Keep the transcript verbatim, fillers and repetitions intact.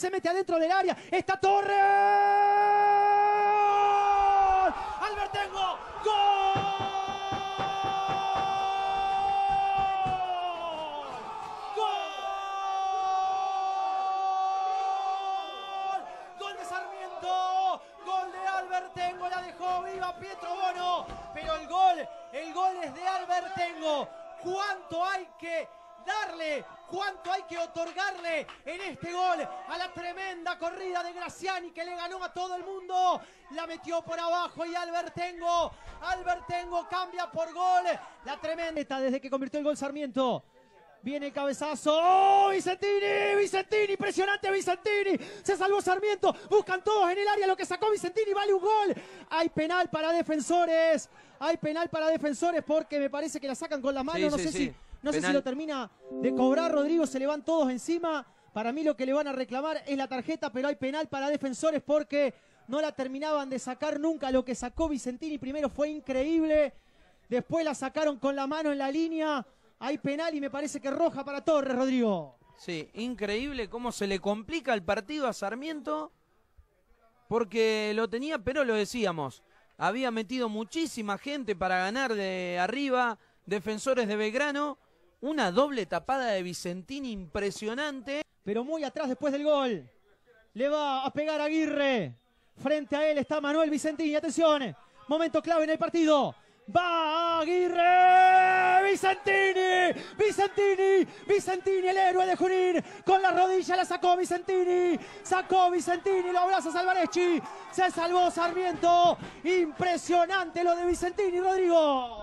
se mete adentro del área, está Torres. Albertengo, ¡gol! Albertengo la dejó viva Pietro Bono, pero el gol, el gol es de Albertengo. ¿Cuánto hay que darle, cuánto hay que otorgarle en este gol a la tremenda corrida de Graziani, que le ganó a todo el mundo? La metió por abajo y Albertengo, Albertengo cambia por gol. La tremenda desde que convirtió el gol Sarmiento. Viene el cabezazo. ¡Oh, Vicentini! ¡Vicentini! ¡Impresionante Vicentini! Se salvó Sarmiento. Buscan todos en el área lo que sacó Vicentini. Vale un gol. Hay penal para Defensores. Hay penal para Defensores porque me parece que la sacan con la mano. Sí, no sí, sé, sí. si, no sé si lo termina de cobrar Rodrigo. Se le van todos encima. Para mí lo que le van a reclamar es la tarjeta, pero hay penal para Defensores porque no la terminaban de sacar nunca. Lo que sacó Vicentini primero fue increíble. Después la sacaron con la mano en la línea. Hay penal y me parece que roja para Torres, Rodrigo. Sí, increíble cómo se le complica el partido a Sarmiento, porque lo tenía, pero lo decíamos, había metido muchísima gente para ganar de arriba, Defensores de Belgrano, una doble tapada de Vicentini impresionante. Pero muy atrás después del gol, le va a pegar Aguirre, frente a él está Manuel Vicentini, atención, momento clave en el partido. Va Aguirre, Vicentini, Vicentini, Vicentini, el héroe de Junín, con la rodilla la sacó Vicentini, sacó Vicentini, lo abraza Salvareschi, se salvó Sarmiento, impresionante lo de Vicentini, Rodrigo.